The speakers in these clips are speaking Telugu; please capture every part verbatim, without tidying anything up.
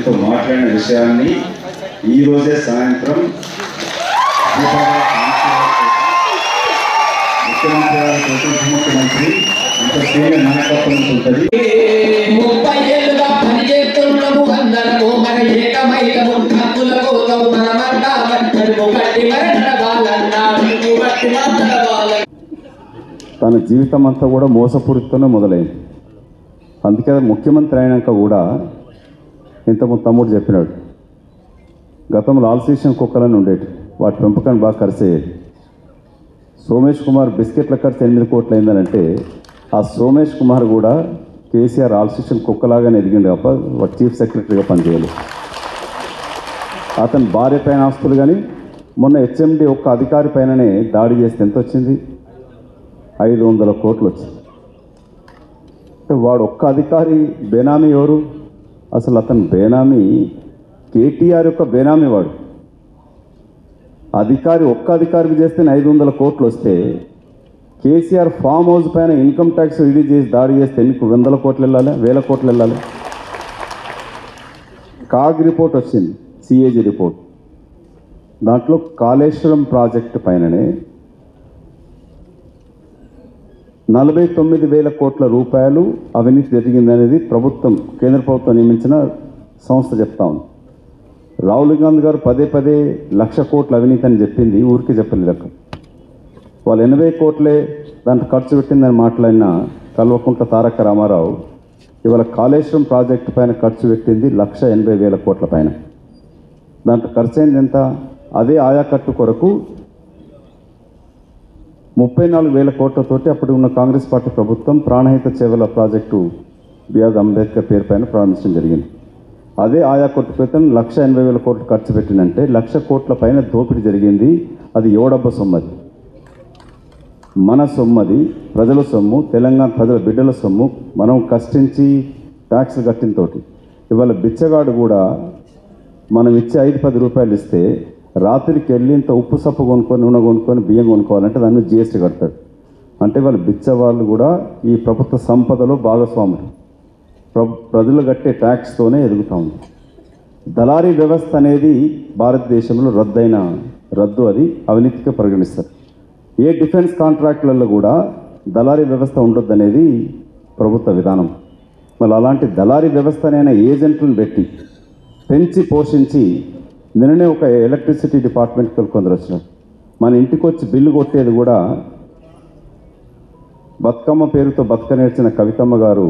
మీతో మాట్లాడిన విషయాన్ని ఈరోజే సాయంత్రం ముఖ్యమంత్రి గారి ఉప ముఖ్యమంత్రి అంత సీనియర్ నాయకత్వం ఉంటుంది. ముప్పై ఏళ్ళుగా పనిచేస్తున్నాము అందరము మన ఏకమైతము హక్కుల కోసం మనమంతా కట్టుకు కట్టి నడవాలన్నాడు కట్టి నడవాలి. తన జీవితం అంతా కూడా మోసపూరితోనే మొదలైంది. అందుకే ముఖ్యమంత్రి అయినాక కూడా ఇంతకుముందు తమ్ముడు చెప్పినాడు, గతంలో ఆల్సీషన్ కుక్కలని ఉండేవి, వాటి పెంపకాన్ని బాగా ఖర్చు అయ్యేది. సోమేష్ కుమార్ బిస్కెట్ల ఖర్చు ఎనిమిది కోట్లు అయిందనంటే ఆ సోమేష్ కుమార్ కూడా కేసీఆర్ ఆల్సీషన్ కుక్కలాగానే ఎదిగిండు తప్ప వాడు చీఫ్ సెక్రటరీగా పనిచేయాలి. అతని భార్య పైన ఆస్తులు కానీ మొన్న హెచ్ఎండి ఒక్క అధికారి పైననే దాడి చేస్తే ఎంత వచ్చింది? ఐదు వందల కోట్లు వచ్చింది. వాడు ఒక్క అధికారి బేనామీ ఎవరు? అసలు అతను బేనామీ కేటీఆర్ యొక్క బేనామీ. వాడు అధికారి ఒక్క అధికారికి చేస్తే ఐదు వందల కోట్లు వస్తే కేసీఆర్ ఫామ్ హౌస్ పైన ఇన్కమ్ ట్యాక్స్ రిలీజ్ చేసి దాడి చేస్తే ఎన్ని వందల కోట్లు వెళ్ళాలి, వేల కోట్లు వెళ్ళాలి. కాగ్ రిపోర్ట్ వచ్చింది, సిఏజీ రిపోర్ట్. దాంట్లో కాళేశ్వరం ప్రాజెక్టు పైననే నలభై తొమ్మిది వేల కోట్ల రూపాయలు అవినీతి జరిగిందనేది ప్రభుత్వం, కేంద్ర ప్రభుత్వం నియమించిన సంస్థ చెప్తా ఉంది. రాహుల్ గాంధీ గారు పదే పదే లక్ష కోట్ల అవినీతి అని చెప్పింది, ఊరికి చెప్పలేదు. వాళ్ళు ఎనభై కోట్లే దాంట్లో ఖర్చు పెట్టిందని మాట్లాడిన కల్వకుంట్ల తారక రామారావు ఇవాళ కాళేశ్వరం ప్రాజెక్టు పైన ఖర్చు పెట్టింది లక్ష ఎనభై వేల కోట్ల పైన. దాంట్లో ఖర్చు అయింది ఎంత? అదే ఆయాకట్టు కొరకు ముప్పై నాలుగు వేల కోట్లతోటి అప్పుడు ఉన్న కాంగ్రెస్ పార్టీ ప్రభుత్వం ప్రాణహిత చేవల ప్రాజెక్టు బిఆర్ అంబేద్కర్ పేరు పైన ప్రారంభించడం జరిగింది. అదే ఆయాకట్టు క్రితం లక్ష ఎనభై వేల కోట్లు ఖర్చు పెట్టినంటే లక్ష కోట్ల పైన దోపిడీ జరిగింది. అది ఎవడబ్బ సొమ్మది? మన సొమ్మది, ప్రజల సొమ్ము, తెలంగాణ ప్రజల బిడ్డల సొమ్ము. మనం కష్టించి ట్యాక్స్ కట్టిన తోటి ఇవాళ బిచ్చగాడు కూడా మనం ఇచ్చే ఐదు పది రూపాయలు ఇస్తే రాత్రికి వెళ్ళి ఇంత ఉప్పు సప్పు కొనుక్కొని నూనె కొనుక్కొని బియ్యం కొనుక్కోవాలంటే దాన్ని జిఎస్టీ కడతాడు. అంటే వాళ్ళు బిచ్చవాళ్ళు కూడా ఈ ప్రభుత్వ సంపదలో భాగస్వాములు. ప్ర ప్రజలు కట్టే ట్యాక్స్తోనే ఎదుగుతూ ఉంది. దళారీ వ్యవస్థ అనేది భారతదేశంలో రద్దయిన రద్దు, అది అవినీతిగా పరిగణిస్తారు. ఏ డిఫెన్స్ కాంట్రాక్టులలో కూడా దళారీ వ్యవస్థ ఉండొద్దు అనేది ప్రభుత్వ విధానం. మళ్ళీ అలాంటి దళారీ వ్యవస్థనైనా ఏజెంట్లను పెట్టి పెంచి పోషించి నిన్ననే ఒక ఎలక్ట్రిసిటీ డిపార్ట్మెంట్కి కొందరు వచ్చినారు. మన ఇంటికి వచ్చి బిల్లు కొట్టేది కూడా బతుకమ్మ పేరుతో బతుక నేర్చిన కవితమ్మ గారు,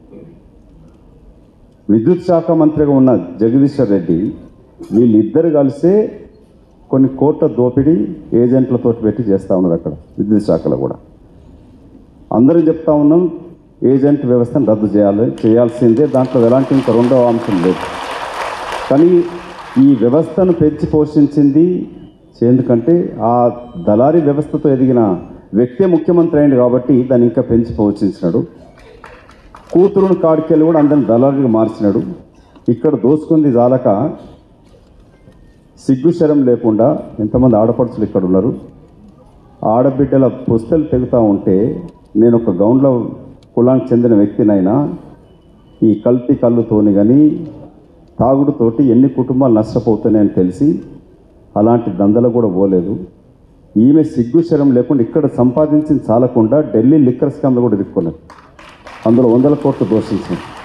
విద్యుత్ శాఖ మంత్రిగా ఉన్న జగదీశ్వర్ రెడ్డి, వీళ్ళిద్దరు కలిసే కొన్ని కోట్ల దోపిడీ ఏజెంట్లతో పెట్టి చేస్తూ ఉన్నారు అక్కడ విద్యుత్ శాఖలో కూడా. అందరూ చెప్తా ఉన్నాం ఏజెంట్ వ్యవస్థను రద్దు చేయాలి, చేయాల్సిందే, దాంట్లో ఎలాంటి ఇంకా రెండవ అంశం లేదు. కానీ ఈ వ్యవస్థను పెంచి పోషించింది ఎందుకంటే ఆ దళారీ వ్యవస్థతో ఎదిగిన వ్యక్తే ముఖ్యమంత్రి అయింది కాబట్టి దాన్ని ఇంకా పెంచి పోషించినాడు. కూతురును కాడికెళ్ళి కూడా అందరిని దళారీగా మార్చినాడు. ఇక్కడ దోసుకుంది జాలక సిగ్గుశరం లేకుండా ఎంతమంది ఆడపడుచులు ఇక్కడ ఉన్నారు. ఆడబిడ్డల పుస్తలు తెగుతూ ఉంటే నేను ఒక గౌండ్ల కులానికి చెందిన వ్యక్తినైనా ఈ కల్తీ కళ్ళుతోని కానీ తాగుడుతోటి ఎన్ని కుటుంబాలు నష్టపోతున్నాయని తెలిసి అలాంటి దందలు కూడా పోలేదు. ఈమె సిగ్గుశరం లేకుండా ఇక్కడ సంపాదించింది చాలకుండా ఢిల్లీ లిక్కర్ స్కామ్లో కూడా ఇరుక్కున్నారు. అందులో వందల కోట్లు దోషించింది.